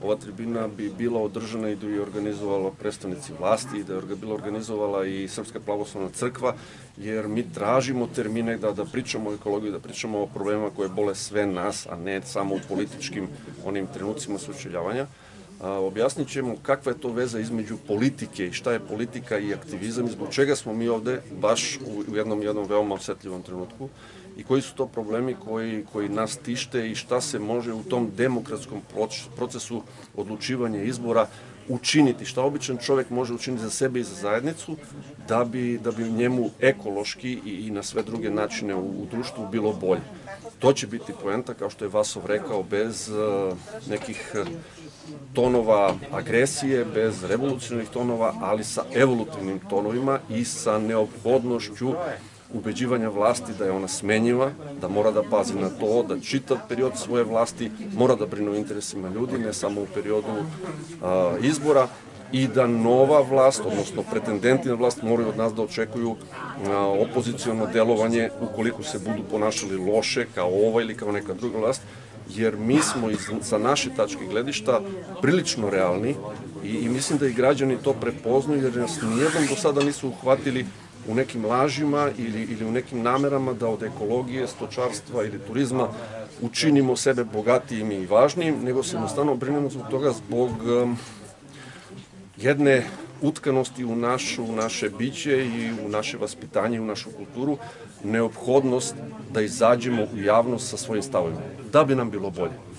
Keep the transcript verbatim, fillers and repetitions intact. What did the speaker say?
ova tribina bi bila održana i da bi organizovala predstavnici vlasti i da je bila organizovala i Srpska pravoslavna crkva, jer mi tražimo termine da, da pričamo o ekologiji, da pričamo o problemima koje bole sve nas, a ne samo u političkim onim trenucima sučeljavanja. Objasnit ćemo kakva je to veza između politike i šta je politika i aktivizam i zbog čega smo mi ovde baš u jednom, jednom veoma osetljivom trenutku i koji su to problemi koji, koji nas tište i šta se može u tom demokratskom procesu odlučivanja izbora učiniti, šta običan čovek može učiniti za sebe i za zajednicu da bi, da bi njemu ekološki i, i na sve druge načine u, u društvu bilo bolje. To će biti poenta, kao što je Vasov rekao, bez uh, nekih tonova agresije, bez revolucionarnih tonova, ali sa evolutivnim tonovima i sa neophodnošću ubeđivanja vlasti da je ona smenjiva, da mora da pazi na to, da čitav period svoje vlasti mora da brine o interesima ljudi, ne samo u periodu a, izbora, i da nova vlast, odnosno pretendenti na vlast, moraju od nas da očekuju a, opozicijono delovanje ukoliko se budu ponašali loše kao ova ili kao neka druga vlast, jer mi smo iz, sa naše tačke gledišta prilično realni i, i mislim da i građani to prepoznaju, jer nas nijednom do sada nisu uhvatili u nekim lažima ili, ili u nekim namerama da od ekologije, stočarstva ili turizma učinimo sebe bogatijim i važnijim, nego se jednostavno brinemo zbog toga zbog um, jedne utkanosti u, našu, u naše biće i u naše vaspitanje i u našu kulturu, neophodnost da izađemo u javnost sa svojim stavovima, da bi nam bilo bolje.